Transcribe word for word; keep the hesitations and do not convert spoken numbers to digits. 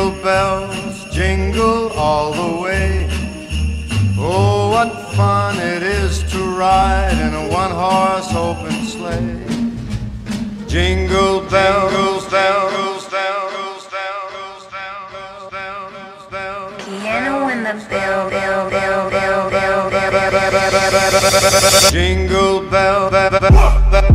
Jingle bells, jingle all the way. Oh, what fun it is to ride in a one-horse open sleigh. Jingle bells, bells, bells, bells, bells, bells, bells. Piano in the bell, bell, bell, bell, bell, bell, bell, bell, bell, bell, bell. Jingle bell, bell, bell.